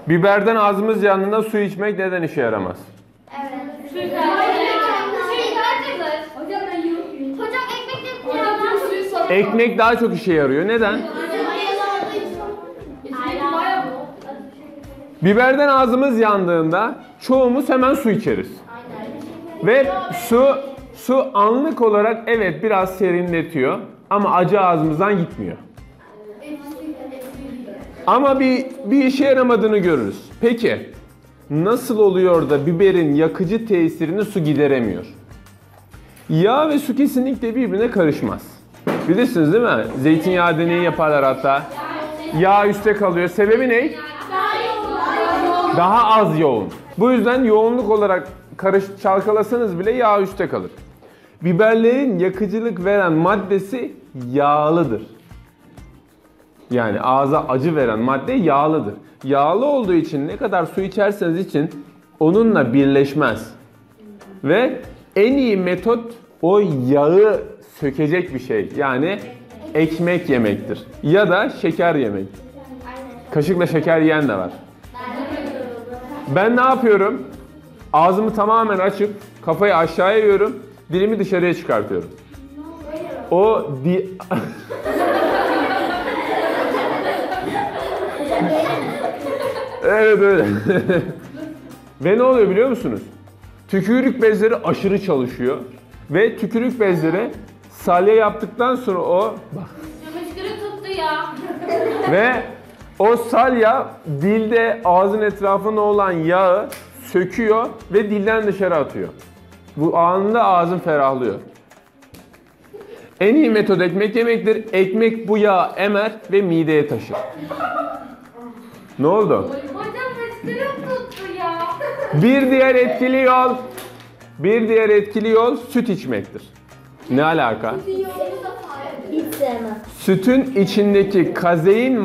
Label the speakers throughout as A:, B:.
A: Biberden ağzımız yandığında su içmek neden işe yaramaz?
B: Evet.
A: Ekmek daha çok işe yarıyor. Neden? Biberden ağzımız yandığında çoğumuz hemen su içeriz. Ve su anlık olarak evet biraz serinletiyor ama acı ağzımızdan gitmiyor. Ama bir işe yaramadığını görürüz. Peki nasıl oluyor da biberin yakıcı tesirini su gideremiyor? Yağ ve su kesinlikle birbirine karışmaz. Bilirsiniz değil mi? Zeytinyağı deneyi yaparlar hatta. Yağ üstte kalıyor. Sebebi ne? Daha az yoğun. Bu yüzden yoğunluk olarak çalkalasanız bile yağ üstte kalır. Biberlerin yakıcılık veren maddesi yağlıdır. Yani ağza acı veren madde yağlıdır. Yağlı olduğu için ne kadar su içerseniz için onunla birleşmez. Ve en iyi metot o yağı sökecek bir şey. Yani ekmek yemektir. Ya da şeker yemek. Kaşıkla şeker yiyen de var. Ben ne yapıyorum? Ağzımı tamamen açıp kafayı aşağıya eğiyorum. Dilimi dışarıya çıkartıyorum. Evet öyle. Ve ne oluyor biliyor musunuz? Tükürük bezleri aşırı çalışıyor. Ve tükürük bezleri salya yaptıktan sonra
B: Hıçkırık tuttu ya.
A: ve o salya dilde ağzın etrafında olan yağı söküyor ve dilden dışarı atıyor. Bu anında ağzın ferahlıyor. En iyi metot ekmek yemektir. Ekmek bu yağı emer ve mideye taşır. Ne oldu?
B: Hocam hıçkırık tuttu ya.
A: Bir diğer etkili yol süt içmektir. Ne alaka?
C: Hiç sevmem.
A: Sütün içindeki kazein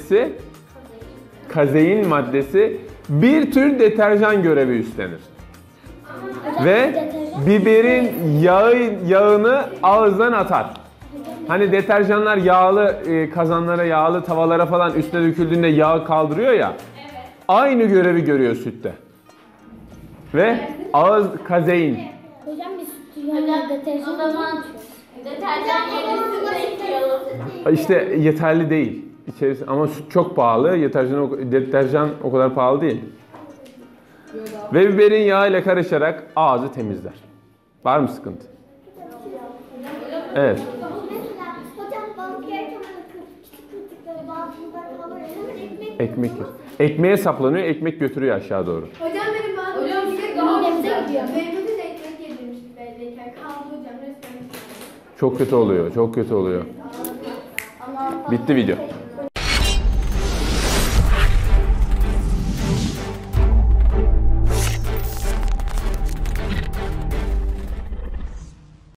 A: maddesi bir tür deterjan görevi üstlenir. Ve biberin yağını ağızdan atar. Hani deterjanlar yağlı kazanlara, yağlı tavalara falan üstüne döküldüğünde yağı kaldırıyor ya. Aynı görevi görüyor sütte. Ve ağız kazein.
C: Hocam biz sütü yanına deterjan
B: Deterjan yerine ekliyorum.
A: İşte yeterli değil. İçerisi ama süt çok pahalı. Deterjan o kadar pahalı değil. Ve biberin yağı ile karışarak ağzı temizler. Var mı sıkıntı? Evet.
C: Hocam balık yerken küçük kırtıkları bazıları kalıyor.
A: Ekmek yiyor. Ekmeğe saplanıyor, ekmek götürüyor aşağı doğru.
D: Hocam benim
B: Hocam
D: bir de
C: midemize gidiyor.
D: Mevlüt'ü de ekmek yedirmiştik beldeyken. Kaldı hocam resmen.
A: Çok kötü oluyor, çok kötü oluyor. Bitti video.